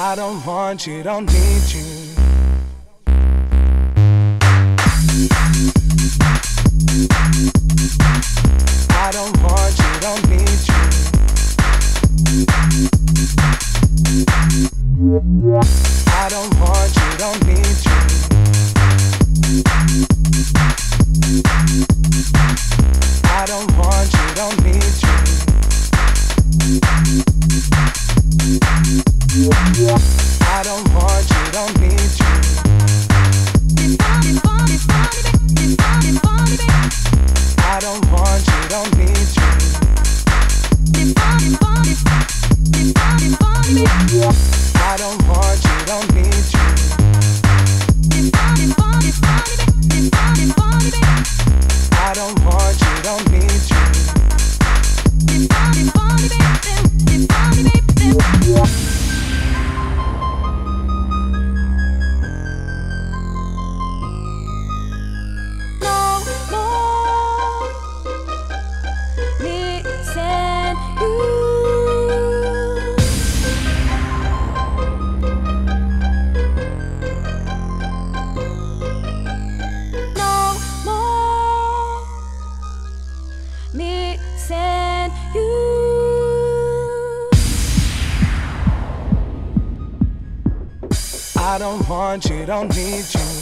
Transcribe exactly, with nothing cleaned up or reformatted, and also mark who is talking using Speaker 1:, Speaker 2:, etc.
Speaker 1: I don't want you, don't need you. I don't want you, don't need you. I don't want you, don't need you. I don't want you, don't need you. I don't want you, don't need you. I don't want you, don't need you. I don't want you, don't need you. I don't want you, don't need you. I don't want you, don't need you.